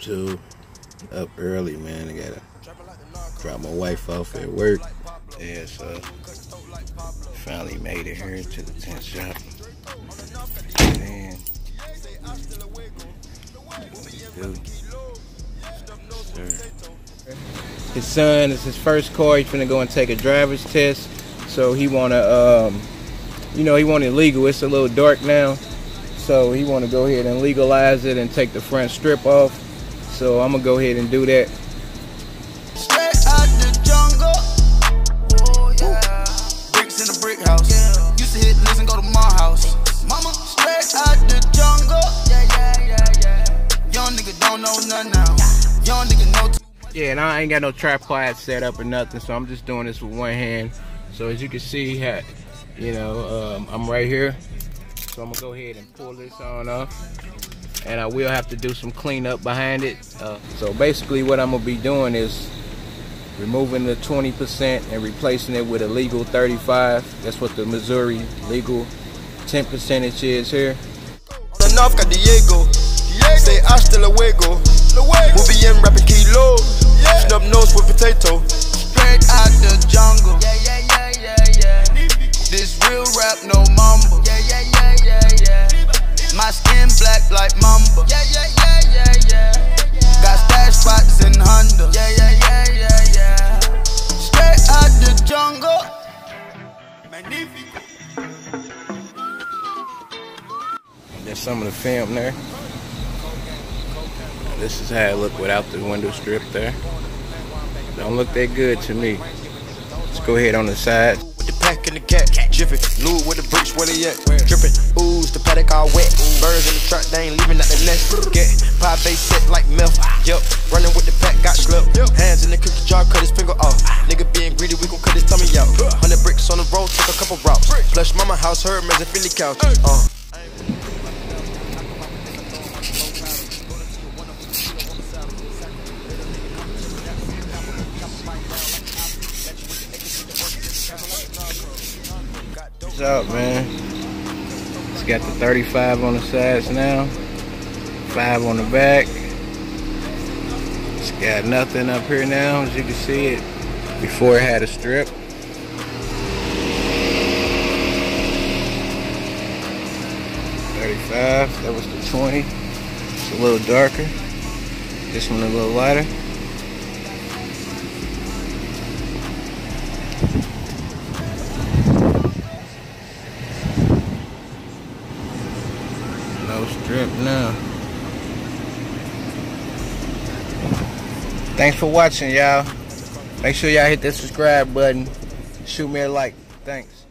YouTube. Up early, man. I gotta drop my wife off at work. Yeah, so finally made it here to the tint shop. Man, his son is his first car. He's finna go and take a driver's test. So he wanna, you know, he want it legal. It's a little dark now, so he wanna go ahead and legalize it and take the front strip off. So I'm gonna go ahead and do that. Straight out the jungle. Oh yeah. Bricks in a brick house. Yeah. Used to hit listen, go to my house. Mama, straight out the jungle. Yeah. Young nigga don't know nothing now. Young nigga know too much. Yeah, and I ain't got no tripod set up or nothing, so I'm just doing this with one hand. So as you can see, you know, I'm right here. So I'm gonna go ahead and pull this on off. And I will have to do some cleanup behind it. So basically what I'm gonna be doing is removing the 20% and replacing it with a legal 35. That's what the Missouri legal 10 percentage is here. Enough got Diego. Say hasta luego. We'll be in rapping kilo. Snub nose with potato. Straight out the jungle. Yeah. This real rap, no mumble. Yeah. My skin black like mamba. Yeah. Got stash spots in Honda. Yeah. Straight out the jungle. Magnifico. There's some of the film there. This is how it look without the window strip there. Don't look that good to me. Let's go ahead on the side. With the pack and the cat, jiffy, Lou with the bricks, where they at? Drippin', ooze, the paddock all wet. Birds in the truck, they ain't leaving out the nest. Get pie base set like milk. Yup, running with the pack, got slipped. Hands in the cookie jar, cut his finger off. Nigga being greedy, we gon' cut his tummy out. 100 bricks on the road, took a couple routes. Flush mama house, her man's a Philly couch. What's up, man? It's got the 35 on the sides now, 5 on the back. It's got nothing up here now, as you can see it. Before it had a strip. 35, that was the 20. It's a little darker. This one a little lighter. No strip now. Thanks for watching, y'all. Make sure y'all hit that subscribe button. Shoot me a like. Thanks.